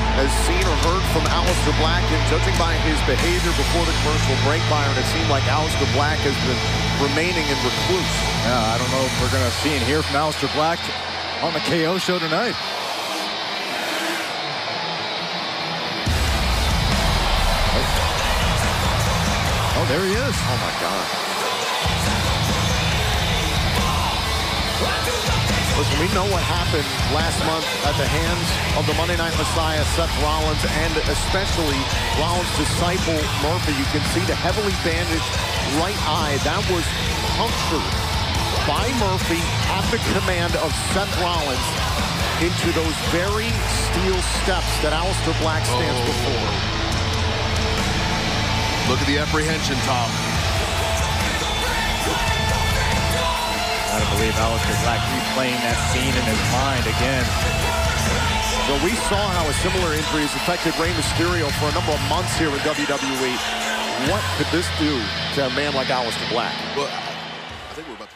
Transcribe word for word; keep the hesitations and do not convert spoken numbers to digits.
has seen or heard from Aleister Black, and judging by his behavior before the commercial break, Byron, it seemed like Aleister Black has been remaining in recluse. Yeah, I don't know if we're going to see and hear from Aleister Black on the K O show tonight. Oh, there he is. Oh, my God. Listen, we know what happened last month at the hands of the Monday Night Messiah, Seth Rollins, and especially Rollins' disciple, Murphy. You can see the heavily bandaged right eye. That was punctured by Murphy at the command of Seth Rollins into those very steel steps that Aleister Black stands oh. before. Look at the apprehension, Tom. I don't believe Aleister Black replaying that scene in his mind again. So we saw how a similar injury has affected Rey Mysterio for a number of months here in W W E. What could this do to a man like Aleister Black? Well, I think we're about to